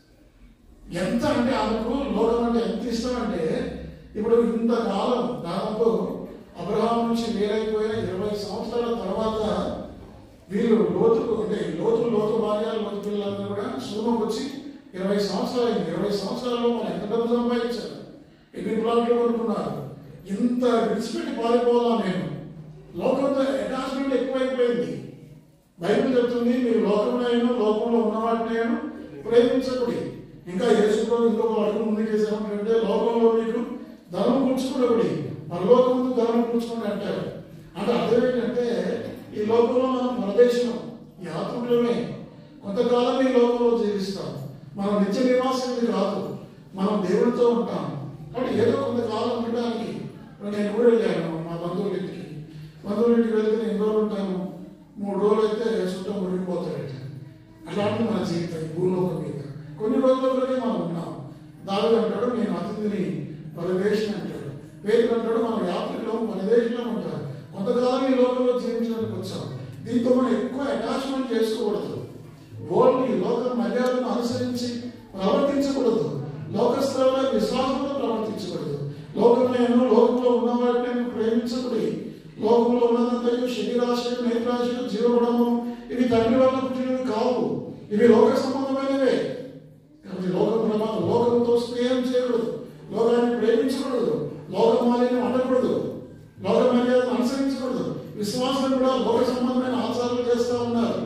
ఎంత అంటే ఆమెకు లోకం అంటే ఎంత ఇష్టం అంటే, ఇప్పుడు ఇంతకాలం దాదాపు అబ్రహాం నుంచి వేరైపోయిన 20 సంవత్సరాల తర్వాత వీళ్ళు లోతు భార్య లోతు పిల్లలందరూ కూడా సోమకు వచ్చి 20 సంవత్సరాలు అయింది. 20 సంవత్సరాల్లో మనం ఎంత డబ్బు సంపాదించారు, ఎన్ని ప్లాట్లు కొనుక్కున్నారు, ఇంత విడిచిపెట్టి పారిపోవాలా? నేను లోకంతో అటాచ్మెంట్ ఎక్కువైపోయింది. బైబిల్ చెప్తుంది, మీరు లోకంలో ఉన్న వాటిని ప్రేమించకూడదు. ఇంకా యేసుప్రభు ఇంకొక అడుగు ముందుకేసామంటే లోకంలో మీకు ధనం కూర్చుకోకూడదు, పరలోకం ముందు ధనం కూర్చుకోండి అంటారు. అంటే అర్థం ఏంటంటే ఈ లోకంలో మనం పరదేశం యాత్రికులమే, కొంతకాలం ఈ లోకంలో జీవిస్తాం. మనం నిత్య నివాసం కాదు, మనం దేవుడితో ఉంటాం. కాబట్టి ఏదో కొంతకాలం ఉండడానికి నేను కూడా వెళ్ళాను మా బంధువులింటికి వెళ్తే ఎన్ని రోజులు ఉంటాను? 3 రోజులు అయితే చుట్టం ముడిపోతాడు. అలాంటి మన జీవితం భూలోకం మీద కొన్ని రోజుల వరకే మనం ఉన్నాం. దాని అంటాడు, నేను అతిథిని పరదేశం అంటాడు, పేరు అంటాడు, మనం యాత్రికులు పరదేశంలో ఉంటారు. కొంతకాలం ఈ లోకంలో జీవించడానికి వచ్చాం. దీంతో మనం ఎక్కువ అటాచ్మెంట్ చేసుకోకూడదు. ఈ లోక మర్యాదను అనుసరించి ప్రవర్తించకూడదు. లోకస్థలంలో విశ్వాసంలో ప్రవర్తించకూడదు. లోకంలో ఉన్న వాటిని ప్రేమించకూడదు. లోకంలో ఉన్నదంతా శరీరాశయం, నేత్రాశయం, జీవగుణము ఇవి తండ్రి వల్ల పుట్టినవి కావు, ఇవి లోక సంబంధమైనవే. కాబట్టి లోకంతో స్నేహం చేయకూడదు, లోకాన్ని ప్రేమించకూడదు, లోకమాలిని అనకూడదు, లోక మర్యాదను అనుసరించకూడదు. విశ్వాసం కూడా లోక సంబంధమైన ఆచారాలు చేస్తూ ఉన్నారు.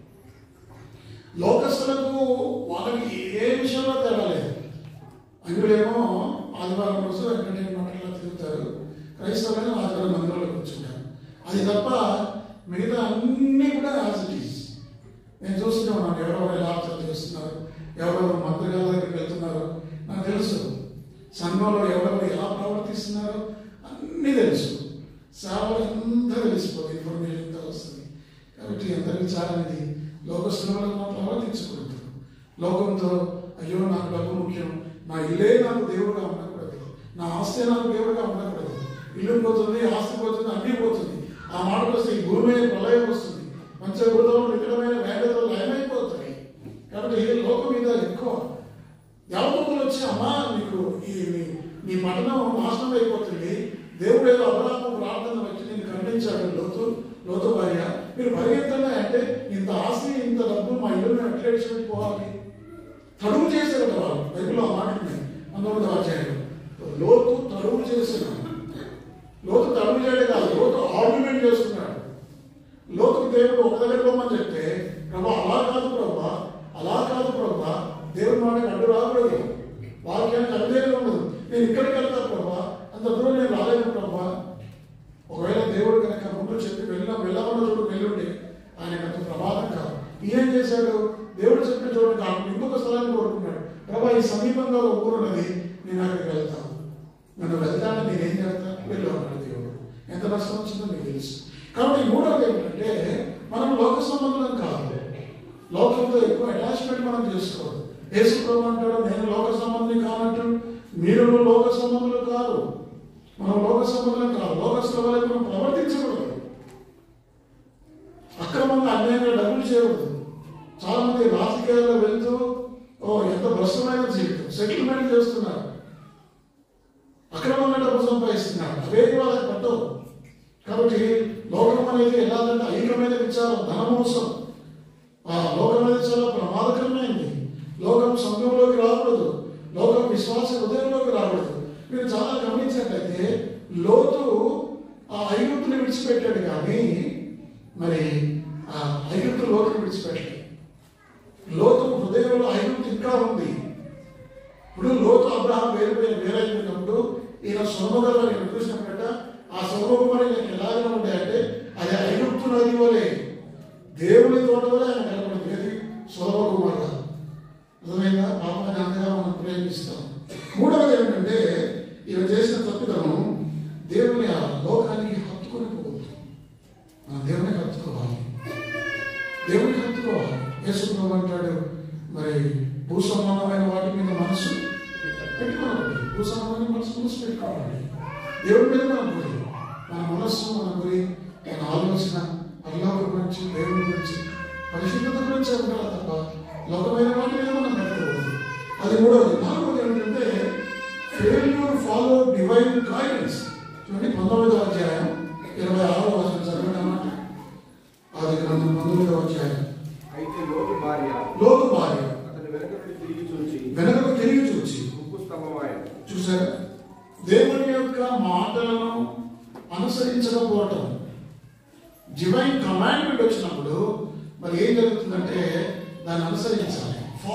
లోకస్తులకు వాళ్ళకి ఏ విషయంలో తేడా లేదు. అందులోనేమో ఆదివారం రోజు ఎంటర్టైన్మెంట్లో తిరుగుతారు, క్రైస్తవులైన ఆదివారం మందిరంలో కూర్చుంటారు. అది తప్ప మిగతా అన్నీ కూడా యాజ్ ఇట్ ఈజ్. నేను చూస్తూనే ఉన్నాను, ఎవరెవరు ఎలా ఆచరణ చేస్తున్నారు, ఎవరెవరు మంత్రిగాల దగ్గరికి వెళ్తున్నారు నాకు తెలుసు. సంఘంలో ఎవరెవరు ఎలా ప్రవర్తిస్తున్నారో అన్నీ తెలుసు. సేవలు ఎంత తెలిసిపోతుంది, ఇన్ఫర్మేషన్ ఎంత వస్తుంది. కాబట్టి అందరికీ చాలా ఇది లోకస్తులలో ప్రవర్తించకూడదు. లోకంతో అయ్యో నాకు డబ్బు ముఖ్యం, నా ఇల్లే నాకు దేవుడుగా ఉండకూడదు, నా ఆస్తి నాకు దేవుడుగా ఉండకూడదు, ఇల్లు పోతుంది, ఆస్తి పోతుంది, అన్నీ పోతుంది. ఆ మాటకు వస్తే ఈ భూమి ప్రళయం వస్తుంది, మంచి అభివృద్ధులు వికటమైన వేగతో లయమైపోతాయి. కాబట్టి లోకం మీద ఎక్కువ యావకులు వచ్చి అమ్మా నీకు నీ పట్టణం నాశనం అయిపోతుంది, దేవుడు ఏదో అబ్రాహాము ప్రార్థన వచ్చి నేను ఖండించాడు లోతు భార్య, మీరు పరిగెత్తండి అంటే ఇంత ఆస్తి ఇంత డబ్బు మా ఇల్లు అట్లేసి పోవాలి. తడువు చేశారు వాళ్ళు, బైబిల్లో ఆ మాట 19వ అధ్యాయంలో. లోతు తడువు చేస్తున్నాడు. లోతు తడువు చేయడం కాదు, లోతు ఆర్గ్యుమెంట్ చేస్తున్నాడు. లోతుకు దేవుడు ఒక దగ్గర పోమని చెప్తే ప్రభా అలా కాదు ప్రభా దేవుడి మాటకు అడ్డు రాకూడదు, వాక్యానికి అడ్డేది ఉండదు, నేను ఇక్కడికి వెళ్తాను ప్రభా, అంత దూరం నేను రాలేను ప్రభా. ఒకవేళ దేవుడు కనుక ముందు చెప్పి వెళ్ళకుండా చూడు వెళ్ళుండి ఆయనకు అంత ప్రమాదం కాదు. ఈయన చేశాడు, దేవుడు చెప్పిన చోటు కాకుండా ఇంకొక స్థలాన్ని కోరుకున్నాడు. ప్రభా ఈ సమీపంగా ఒక ఊరున్నది, నేను అక్కడికి వెళ్తాను, నన్ను వెళ్తాను, నేనేం చేస్తాను, వెళ్ళు అన్నాడు దేవుడు. ఎంత నష్టం వచ్చిందో మీకు తెలుసు. కాబట్టి మూడవది ఏమిటంటే మనం లోక సంబంధం కాదు, లోకంతో ఎక్కువ అటాచ్మెంట్ మనం చేసుకోవాలి. యేసు ప్రభు అంటాడు నేను లోక సంబంధి కానట్టు మీరు లోక సంబంధులు కాదు. మనం లోక సంబంధం కాదు, లోకస్తుల వల్ల మనం ప్రవర్తించకూడదు, అక్రమంగా అన్యాయంగా డబ్బులు చేయకూడదు. చాలా మంది రాజకీయాల్లో వెళ్తూ ఎంత భ్రష్టమైన జీవితం, సెటిల్మెంట్ చేస్తున్నారు, అక్రమంగా డబ్బు సంపాదిస్తున్నారు, అవేవి వాళ్ళకి పట్టవు. కాబట్టి లోకం అనేది ఎలాగంటే ఐక్యమైన విచారం, ధనమోసం. లోకం అనేది చాలా ప్రమాదకరమైంది. లోకం సంఘంలోకి రాకూడదు, లోకం విశ్వాస హృదయంలోకి రాకూడదు. మీరు చాలా గమనించినట్లయితే లోతు ఆ ఐగుప్తుని విడిచిపెట్టాడు, కానీ మరి ఆ ఐగుప్తు లోతుని విడిచిపెట్టాడు. లోతు హృదయంలో ఐగుప్తు ఇంకా ఉంది. ఇప్పుడు లోతు అబ్రహాం వేరైపోయినప్పుడు ఈయన సొలొమోను చూసినప్పుడట ఆ సొలొమోను నీకు ఎలాగైనా ఉంటాయంటే అది ఐగుప్తు నది వలె, దేవుని తోట వలె ఆయన కనపడింది. ఏది సొలొమోను అర్థమైందా? పాపాన్ని అంతగా మనం ప్రేమిస్తాం. మూడవది ఏమిటంటే ఈయన చేసిన తప్పిదము దేవుని ఆ లోకానికి హత్తుకొని పోవద్దు. మనం దేవునికి హత్తుకోవాలి. యేసు ప్రభు అంటాడు మరి భూసంబంధమైన వాటి మీద మనసు పెట్టుకోవాలి, భూసంబంధమైన మనసు పెట్టుకోవాలి. దేవుడి మీద మన మనస్సు, మన గురి, మన ఆలోచన పరలోకం గురించి, దేవుడి గురించి, పరిశుద్ధత గురించి ఉండాలి తప్ప లోకమైన వాటి మీద మనం పెట్టుకోవాలి. అది మూడవది. నాలుగవది ఏమిటంటే ఫెయిల్యూర్ ఫాలో డివైన్ గైడెన్స్. చూడండి 19వ అధ్యాయం 26వ వచనం చదవండి అన్నమాట. అది 19వ అధ్యాయం. అయితే లోతు భార్య అతని వెనకకు తిరిగి చూచి చూసారా, దేవుని యొక్క మాటలను అనుసరించకపోవటం. డివైన్ కమాండ్మెంట్ వచ్చినప్పుడు మరి ఏం జరుగుతుందంటే దాన్ని అనుసరించాలి.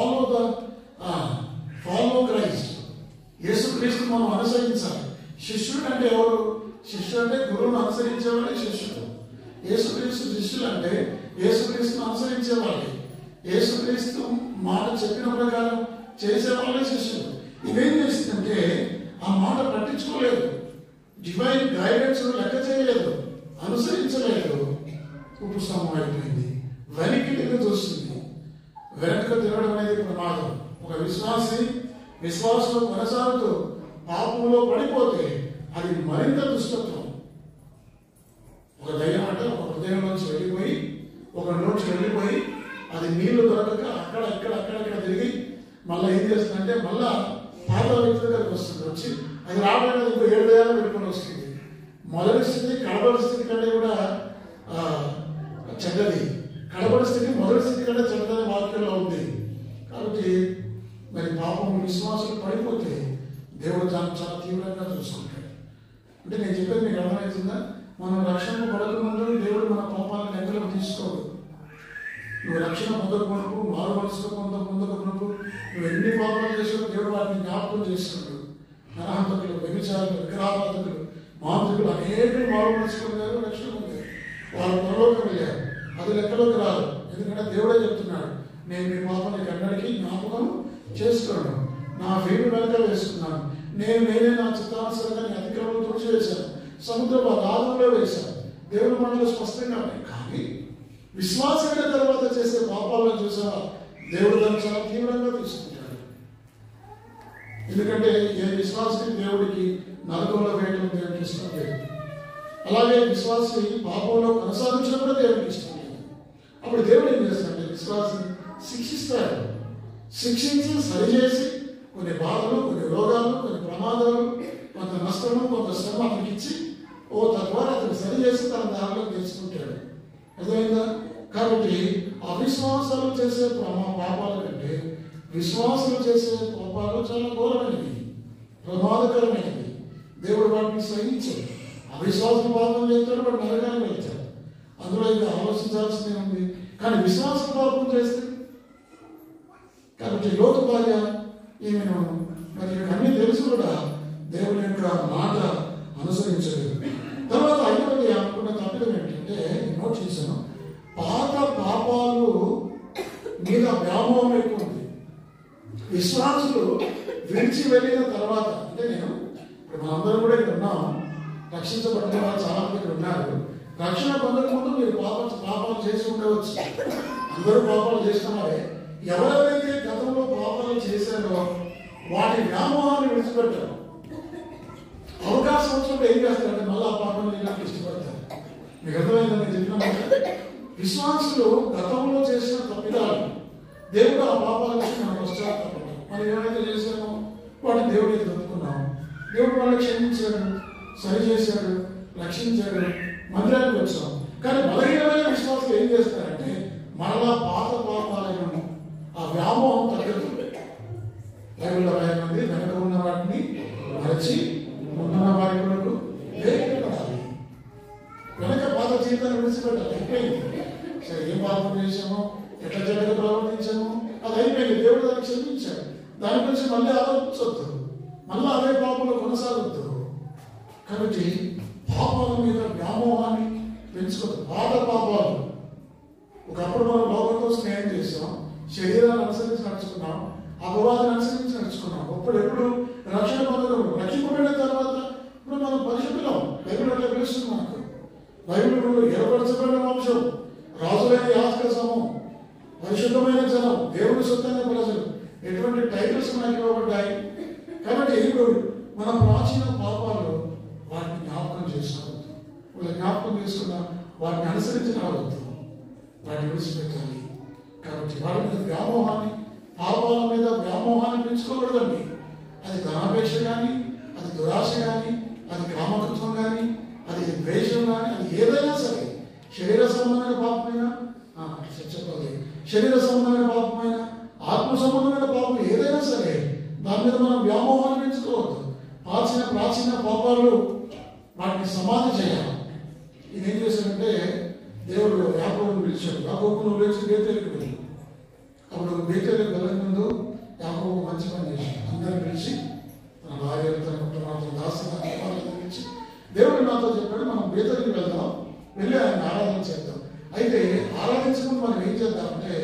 ఫాలో క్రైస్ట్, యేసుక్రీస్తు మనం అనుసరించాలి. శిష్యుడు అంటే ఎవరు? శిష్యుడు అంటే గురువును అనుసరించేవాడే శిష్యుడు. యేసుక్రీస్తు శిష్యులు అంటే యేసుక్రీస్తును అనుసరించేవాళ్ళే, యేసుక్రీస్తు మాట చెప్పిన ప్రకారం చేసేవాళ్ళే శిష్యులు. ఇవేం చేస్తుందంటే ఆ మాట పట్టించుకోలేదు, డివైన్ గైడెన్స్ లెక్క చేయలేదు, అనుసరించలేదు. ఉపస్తంభం అయిపోయింది, వెనక్కి తిరిగి చూస్తుంది. వెనక్కి తిరగడం అనేది ప్రమాదం. ఒక విశ్వాసంలో కొనసాగుతూ పాపంలో పడిపోతే అది మరింత దుష్టత్వం. ఒక దయ్యం అంటే ఒక హృదయం నుంచి వెళ్ళిపోయి, ఒక నోట్స్ వెళ్ళిపోయి, అది నీళ్లు దొరకక అక్కడక్కడ తిరిగి మళ్ళీ ఏం చేస్తుందంటే మళ్ళా పాత వ్యక్తి దగ్గరకు వస్తుంది. వచ్చి అది రావడానికి ఇంకో 7 దయాలు పెట్టుకొని వస్తుంది. మొదటి స్థితి కడబడి స్థితి కంటే కూడా చెడ్డది, కడబడి స్థితి మొదటి స్థితి కంటే చెడ్డదని వాక్యంలో ఉంది. కాబట్టి మరి పాపం విశ్వాసాలు పడిపోతే దేవుడు దాన్ని చాలా తీవ్రంగా చూసుకుంటాడు. అంటే నేను చెప్పేది మీకు అర్థమవుతుందా? మనం రక్షణ పడకముందు దేవుడు మన పాపాలను లెక్కలకు తీసుకోడు. నువ్వు రక్షణ పొందకమునుపు, మారు మనసుతో పొందకమునుపు నువ్వు ఎన్ని పాపాలు చేసావు దేవుడు వాటిని జ్ఞాపకం చేసుకున్నాడు. నరహంతకులు, వ్యభిచారులు, విగ్రహారాధకులు, మాంత్రికులు అనేకులు మారు మనసుకున్నారు, రక్షణ పొందారు, వాళ్ళు పరలోకం వెళ్ళారు. అది లెక్కలోకి రాదు. ఎందుకంటే దేవుడే చెప్తున్నాడు, నేను మీ పాపానికి ఎన్నడికి జ్ఞాపకం చేసుకున్నాను, నా వీడు వెనక వేసుకున్నాను, నేనే నా చిత్తానుసరంగా నీ అతిక్రమం తుడిచివేశాను, సముద్రం ఆధారంలో వేశారు. దేవుని మాటలు స్పష్టంగా ఉన్నాయి. కానీ విశ్వాసమైన తర్వాత చేసే పాపాలను చూసావా, దేవుడు దాన్ని చాలా తీవ్రంగా తీసుకుంటాడు. ఎందుకంటే ఏ విశ్వాసి దేవుడికి నరకంలో వేయడం దేవుడికి ఇష్టం లేదు. అలాగే విశ్వాసి పాపంలో కొనసాగించడం కూడా దేవుడికి ఇష్టం లేదు. అప్పుడు దేవుడు ఏం చేస్తాడంటే విశ్వాసిని శిక్షిస్తాడు. శిక్షించి సరిచేసి కొన్ని బాధలు, కొన్ని రోగాలు, కొన్ని ప్రమాదాలు, కొంత నష్టము, కొంత శ్రమ అతనికి ఇచ్చి తద్వారా అతను సరి చేసి తన దారిలో తెలుసుకుంటాడు. అర్థమైందా? కాబట్టి అవిశ్వాసాలు చేసే పాపాల కంటే విశ్వాసాలు చేసే పాపాలు చాలా ఘోరమైనవి, ప్రమాదకరమైనవి. దేవుడు వాటిని సహించాడు. అవిశ్వాసం పాపం చేస్తాడు, వాడు నరకానికి వెళ్తాడు. అందులో ఇంకా ఆలోచించాల్సిందే ఉంది. కానీ విశ్వాసం పాపం చేస్తే, కాబట్టి లోతు భార్య ఈమెను మరి అన్నీ తెలుసు కూడా దేవుని యొక్క మాట అనుసరించలేదు. తర్వాత ఐదవది అనుకున్న తప్పిదం ఏంటంటే, నోట్ చేశాను, పాత పాపాలు మీద వ్యామోహం ఎక్కువ ఉంది. విశ్వాసులు విడిచి వెళ్ళిన తర్వాత, అంటే నేను ఇప్పుడు మనందరం కూడా ఇక్కడ ఉన్నాం, రక్షించబడిన వాళ్ళు చాలా మంది ఇక్కడ ఉన్నారు. రక్షణ పొందక ముందు మీరు పాపాలు చేసి ఉండవచ్చు. అందరూ పాపాలు చేసిన వారే. ఎవరెవరైతే గతంలో పాపాలు చేశారో వాటి వ్యామోహాన్ని విడిచిపెట్టారు. అవకాశం వచ్చినప్పుడు ఏం చేస్తారంటే మళ్ళీ ఆ పాపం చేయడానికి ఇష్టపడతారు. మీకు అర్థమైందని చెప్పిన విశ్వాసులు గతంలో చేసిన తప్పిదాలు దేవుడు ఆ పాపాల నుంచి మనం పశ్చాత్తాపడ్డాం. మనం ఏమైతే చేశామో వాటిని దేవుడికి ఎదుర్కొన్నాం. దేవుడు వాళ్ళని క్షమించాడు, సరి చేశాడు, రక్షించాడు, మందిరానికి వచ్చాం. కానీ బలహీనమైన విశ్వాసులు ఏం చేస్తారంటే మరలా పాత పాపాలను ఆ వ్యామోహం తగ్గదు. బైబిల్లో రాయమంది వెనక ఉన్న వాటిని మరచి ముందున్న వారి కొరకు వేయబడాలి. వెనక పాత జీవితాన్ని విడిచిపెట్టాలి. అయిపోయింది. సరే, ఏం పాపం చేసామో, ఎట్లా చెడ్డగా ప్రవర్తించామో అది అయిపోయింది. దేవుడు దాన్ని క్షమించాడు. దాని గురించి మళ్ళీ ఆలోచించవద్దు, మళ్ళీ అదే పాపంలో కొనసాగొద్దు. కాబట్టి పాపాల మీద వ్యామోహాన్ని పెంచుకోవద్దు. పాత పాపాలు ఒకప్పుడు మనం లోకం కోసం ఏం చేసాం, శరీరాన్ని అనుసరించి నడుచుకున్నాం, అపవాదాన్ని అనుసరించి నడుచుకున్నాం. ఎప్పుడు రక్షణ పొందడం, రక్షింపబడిన తర్వాత ఇప్పుడు మనం పరిశుద్ధులం. బైబిల్ అట్లా పిలుస్తుంది మనకు. బైబిల్ ఏర్పరచబడిన వంశం, రాజులైన యాజక సమూహం, పరిశుద్ధమైన జనం, దేవుడి సొత్తైన ప్రజలు, ఎటువంటి టైటిల్స్ మనకి ఇవ్వబడ్డాయి. కాబట్టి ఇప్పుడు మన ప్రాచీన పాపాలు వాటిని జ్ఞాపకం చేసుకోవద్దు. వాళ్ళు జ్ఞాపకం చేసుకున్న వాటిని అనుసరించి రావద్దు, వాటిని విడిచిపెట్టాలి. కాబట్టి వాటి మీద వ్యామోహాన్ని, పాపాల మీద వ్యామోహాన్ని పెంచుకోకూడదండి. అది ధనాపేక్ష కానీ, అది దురాశ కానీ, అది కామకత్వం కానీ, అది ద్వేషం కానీ, అది ఏదైనా సరే, శరీర సంబంధమైన పాపమైనా, చెప్పాలి, శరీర సంబంధమైన పాపమైనా, ఆత్మ సంబంధమైన పాపం ఏదైనా సరే దాని మీద మనం వ్యామోహాన్ని పెంచుకోవద్దు. ప్రాచీన పాపాలు వాటిని సమాధి చేయాలి. ఇది ఏం చేశాడంటే దేవుడు యాకోబును పిలిచాడు. యాకోబును పిలిచి బేతేలుకు వెళ్ళి, అప్పుడు బేతేలుకు వెళ్ళక ముందు యాకోబు మంచి పని చేశాడు. అందరిని పిలిచి తన భార్య, తన కుటుంబాలతో, దాసులను పిలిచి దేవుడు నాతో చెప్పాడు, మనం బేతేలుకు వెళ్దాం, వెళ్ళి ఆయన ఆరాధన చేద్దాం. అయితే ఆరాధించకుండా మనం ఏం చేద్దామంటే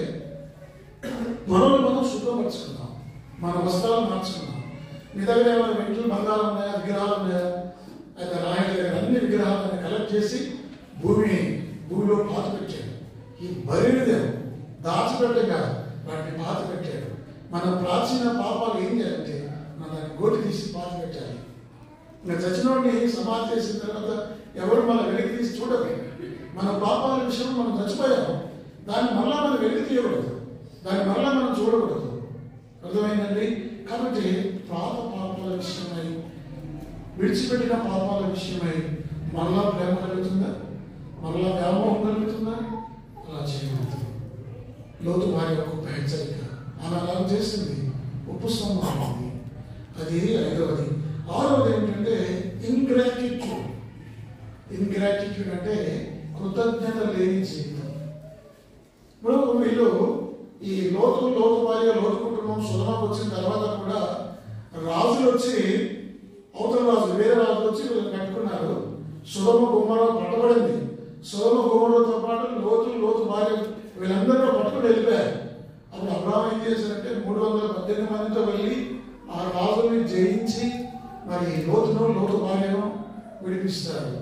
మనల్ని మనం శుభ్రపరచుకుందాం, మన వస్త్రాలు మార్చుకుందాం. మీ దగ్గర ఏమైనా వెంటలు బంగారం ఉన్నాయా, విగ్రహాలు ఉన్నాయా, అయితే రాయల దగ్గర అన్ని విగ్రహాలను కలెక్ట్ చేసి భూమిలో పాత పెట్టాడు. ఈ బరిని దాచిపెట్టే కాదు, వాటిని పాత పెట్టాడు. మన ప్రాచీన పాపాలు ఏం చేయాలంటే మన దాన్ని గోటి తీసి పాత పెట్టాలి. ఇంకా చచ్చినోడిని సమాధి చేసిన తర్వాత ఎవరు మన వెలికి తీసి చూడరు. మన పాపాల విషయం మనం చచ్చిపోయాము, దాన్ని మళ్ళా మనం వెలికి తీయకూడదు, దాన్ని మళ్ళా మనం చూడకూడదు. అర్థమైందండి? కాబట్టి పాత పాపాల విషయమై, విడిచిపెట్టిన పాపాల విషయమై మళ్ళా ప్రేమ కలుగుతుందా, మళ్ళా వ్యామోహం కలుగుతుందా? అలా చేయవద్దు. లోతు భార్య గొప్ప హెచ్చరిక. ఆమె అలా చేసింది, ఉప్పు స్తంభం. అది ఐదవది. ఆరవది ఏంటంటే ఇన్గ్రాటిట్యూడ్. ఇన్గ్రాటిట్యూడ్ అంటే కృతజ్ఞత లేని జీవితం. ఇప్పుడు వీళ్ళు ఈ లోతు భార్య, లోతు కుటుంబం సుధమకు వచ్చిన తర్వాత కూడా రాజులు వచ్చి, అవతల రాజు, వేరే రాజులు వచ్చి వీళ్ళు కట్టుకున్నారు. సుధమ గుమ్మర పట్టబడింది. సుధమ గుమ్మరతో పాటు లోతు భార్య వీళ్ళందరూ పట్టుకుని వెళ్ళిపోయారు. అప్పుడు అబ్రాహం ఏం చేశారంటే 318 మందితో వెళ్ళి ఆ రాజుని జయించి మరి లోతు భార్యను విడిపిస్తారు.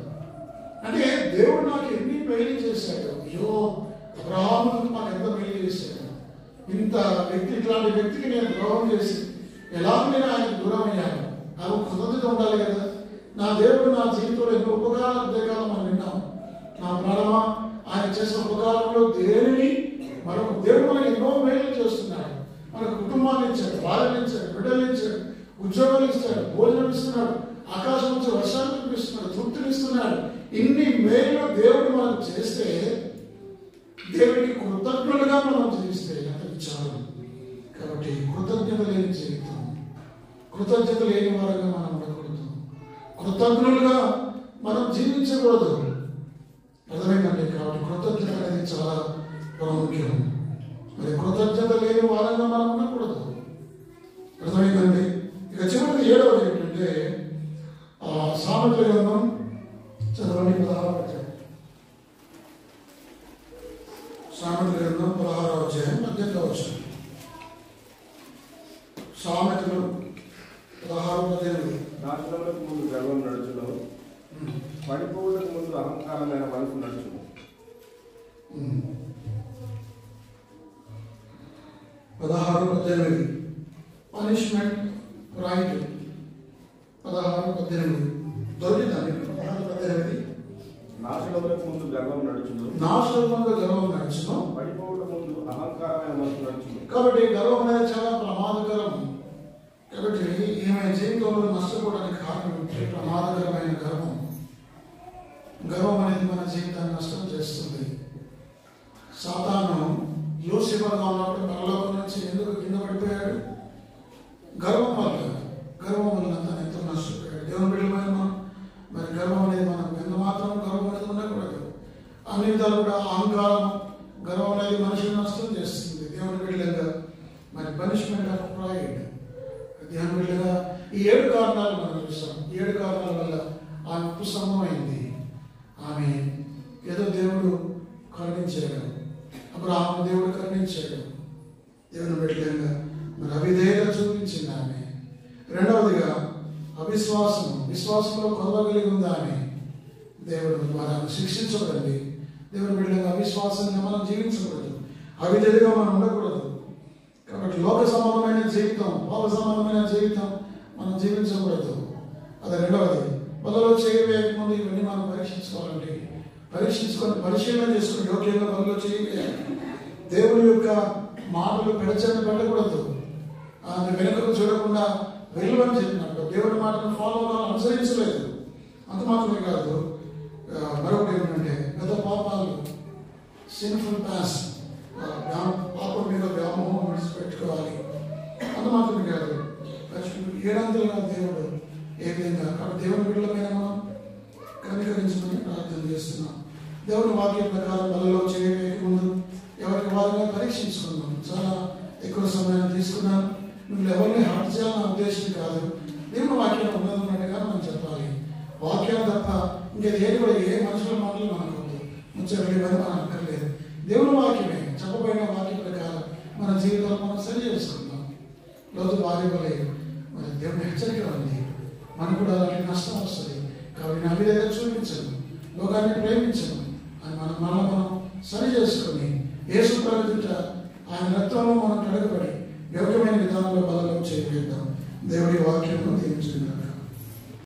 దేవుడు నాకు ఎన్ని మేలు చేశాడు, అయ్యో అబ్రహాము నాకు ఎంత మేలు చేశాడు, ఇంత వ్యక్తి ఇట్లాంటి వ్యక్తికి నేను ద్రోహం చేసి ఎలాగ నేను ఆయనకు దూరం అయ్యాను, నాకు కృతజ్ఞత ఉండాలి కదా. నా దేవుడు నా జీవితంలో ఎన్నో ఉపకారాలు ఉదయకాలం మనం విన్నాం. నా ప్రాణమా ఆయన చేసిన ఉపకారంలో దేనిని మనకు దేవుడు మనకు ఎన్నో మేలు చేస్తున్నాడు. మన కుటుంబాన్ని ఇచ్చాడు, భార్యను ఇచ్చాడు, బిడ్డలు ఇచ్చాడు, ఉద్యోగాలు ఇస్తాడు, భోజనం ఇస్తున్నాడు, ఆకాశం నుంచి వర్షాలు కురిపిస్తున్నాడు, తృప్తిని ఇస్తున్నాడు. ఇన్ని మేలు దేవుడు మనకు చేస్తే దేవుడికి కృతజ్ఞులుగా మనం జీవిస్తే అతనికి చాలు. కాబట్టి కృతజ్ఞత లేని జీవితం, కృతజ్ఞత లేని వారుగా మనం ఉండకూడదు, కృతజ్ఞులుగా మనం జీవించకూడదు. అర్థమైందండి. కాబట్టి కృతజ్ఞత అనేది చాలా ప్రాముఖ్యం. మరి కృతజ్ఞత లేని వారంగా మనం ఉండకూడదు. అర్థమైందండి. ఇక చివరికి 7వది ఏంటంటే సామెతల గ్రంథం చదవండి 16వ అధ్యాయం. సామెతల గ్రంథం 16వ అధ్యాయం 18వ వచనం. సామెతలు 16:18. నాశనములకు ముందు గర్వం నడుచును, పడిపోవులకు ముందు అహంకారమైన మనసు నడుచును. 16:18 పనిష్మెంట్ రైట్. 16:18 దొరికిందండి. 16:18 నాశనములకు ముందు గర్వం నడుచును, నాశనములకు గర్వం నడుచును, పడిపోవులకు ముందు అహంకారమైన మనసు నడుచును. కాబట్టి గర్వం అనేది చాలా ప్రమాదకరం. కాబట్టి ఈమె జీవితంలో నష్టపోవడానికి కారణం ఏంటంటే ప్రమాదకరమైన గర్వం. గర్వం అనేది మన జీవితాన్ని నష్టం చేస్తుంది. సాతాను యోసేపుగా ఉన్నప్పుడు పరలోకం నుంచి ఎందుకు కింద పడిపోయాడు? గర్వం వల్ల. గర్వం వల్ల తను ఎంతో నష్టపోయాడు. దేవుని బిడ్డలమైన మరి గర్వం అనేది మనకు ఎంత మాత్రం గర్వం అనేది ఉండకూడదు. అన్ని విధాలు కూడా అహంకారం, గర్వం అనేది మనిషిని నష్టం చేస్తుంది. దేవుని బిడ్డలుగా మరి పనిష్మెంట్ ఆఫ్ ప్రైడ్. దేవుని బిడ్డలుగా ఈ 7 కారణాలు మనం చూస్తాం. 7 కారణాల వల్ల ఆమె ఉపశమనమైంది. ఆమె ఏదో దేవుడు కరుణించాడు, అబ్రహాము దేవుడు కరుణించాడు. దేవుని బిడ్డలుగా మరి అవిధేయత చూపించింది ఆమె. రెండవదిగా అవిశ్వాసం, విశ్వాసంలో కొదవగలిగి ఉంది ఆమె. దేవుడు వారిని శిక్షించకూడదు. దేవుని బిడ్డలుగా అవిశ్వాసంగా మనం జీవించకూడదు, అవిధేయతగా మనం ఉండకూడదు. కాబట్టి లోక సంబంధమైన జీవితం, పాప సంబంధమైన జీవితం మనం జీవించకూడదు. అది రెండవది. బలలో చేయవేయకముందు ఇవన్నీ మనం పరీక్షించుకోవాలండి. పరీక్షించుకొని పరిశీలన చేసుకుని యోగ్యంగా బలలో చేయవేయాలి. దేవుని యొక్క మాటలు పెడచని పెట్టకూడదు. అది వెనుకకు చూడకుండా వెళ్ళమని చెప్పినట్టు దేవుని మాటను ఫాలో కావాలని అనుసరించలేదు. అంత మాత్రమే కాదు, మరొకటి ఏమిటంటే గత పాపాలు, సిన్ఫుల్ పాస్ట్, పాపం మీద వ్యామోహం విడిచిపెట్టుకోవాలి. అంత మాత్రమే కాదు, 7 దేవుడు ఏ విధంగా. కాబట్టి దేవుని బిడ్డలమైన మనం కనికరించమని ప్రార్థన చేస్తున్నాం. దేవుని వాక్యం ప్రకారం బలలో చేయవేయకముందు ఎవరికి వారిగా పరీక్షించుకున్నాం. చాలా ఎక్కువ సమయం తీసుకున్నాను. మిమ్మల్ని ఎవరిని హర్ట్ చేయాలన్న ఉద్దేశం కాదు. దేవుని వాక్యం ఉన్నట్టుగా మనం చెప్పాలి. వాక్యం తప్ప ఇంకా ఏది కూడా ఏ మనుషుల మాటలు మనకు ముచ్చటలు మనం అక్కర్లేదు. దేవుని వాక్యమే చెప్పబడిన వాక్యం ప్రకారం మన జీవితంలో మనం సరి చేసుకుందాం. రోజు భార్య వలె మరి దేవుని హెచ్చరిక ఉంది. మనకు కూడా అలాంటి నష్టం వస్తుంది. కాబట్టి నా మీద చూపించను, లోకాన్ని ప్రేమించను అని మనం సరి చేసుకుని యేసు ప్రభువుట ఆయన రక్తంలో మనం కడగబడి యోగ్యమైన విధానంలో బలంలో చేయగలుగుతాం. దేవుడి వాక్యంలో దీవించుకుందాం.